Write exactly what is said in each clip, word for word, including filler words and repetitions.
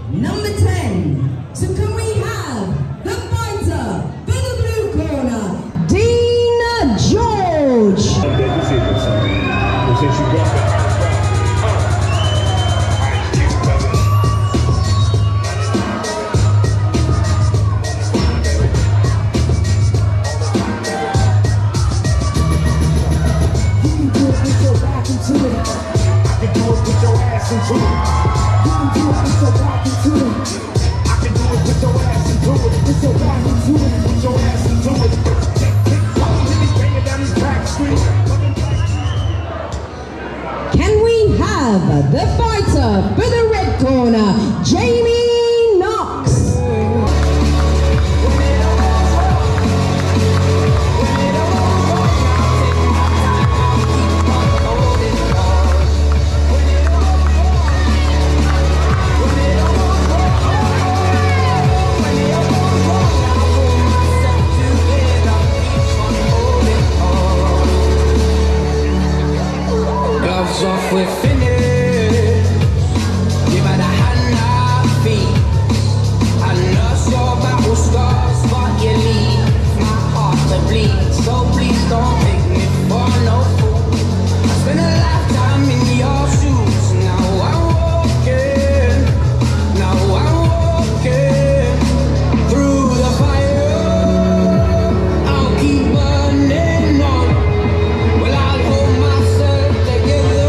number ten. So can we have the fighter for the blue corner, Dean George. Can we have the fighter for the red corner, Jamie Knox? Off, we're finished. Give her the hand I feet. I nurse your battle scars, but you leave my heart to bleed. So please don't make me for no fool. I spent a lifetime in your shoes. Now I'm walking, now I'm walking through the fire. I'll keep burning on. Well, I'll hold myself together.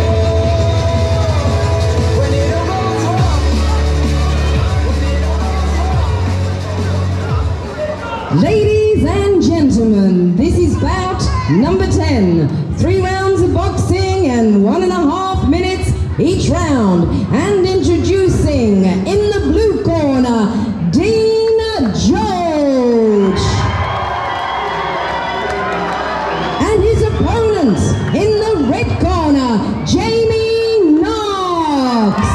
Ladies and gentlemen, this is bout number ten. Three rounds of boxing and one and a half minutes each round. And introducing in the blue corner, Dean George. And his opponent in the red corner, Jamie Knox.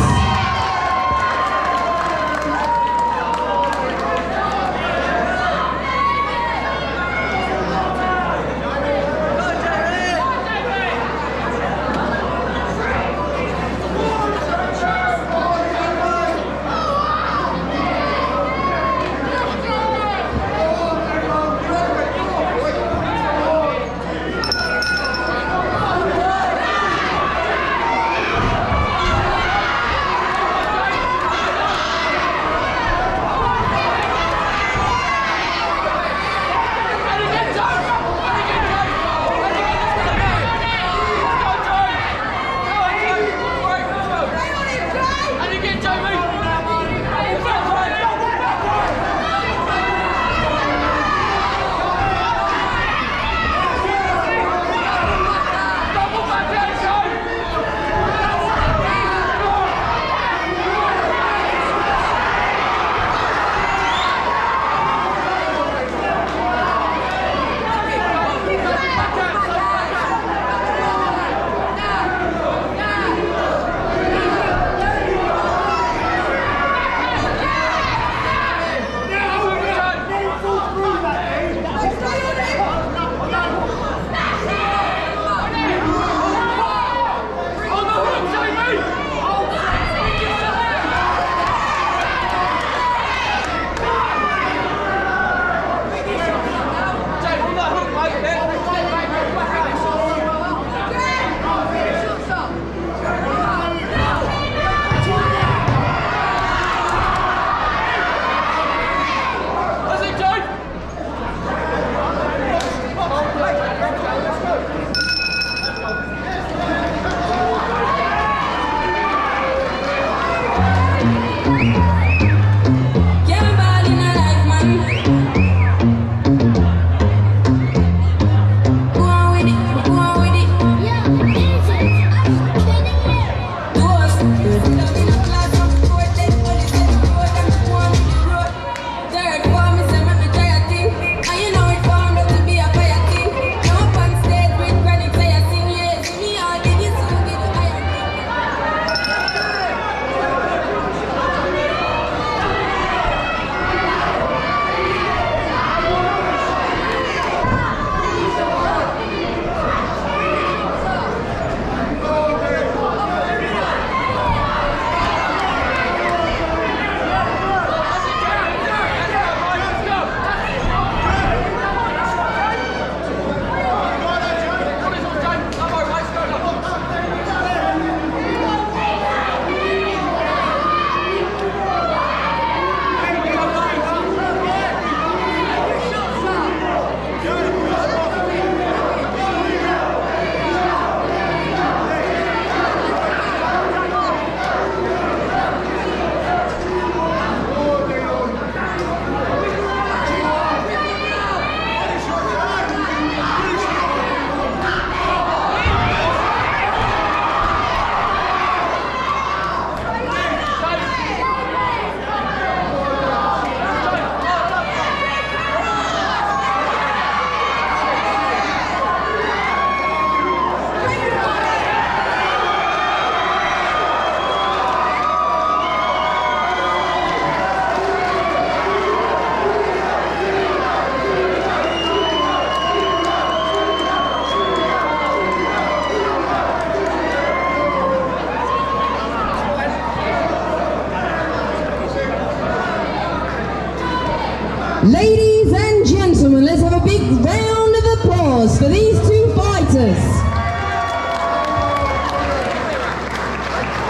applause for these two fighters.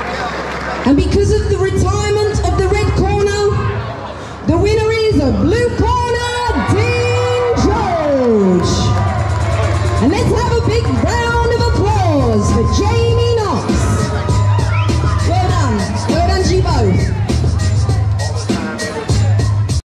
And because of the retirement of the red corner, the winner is a blue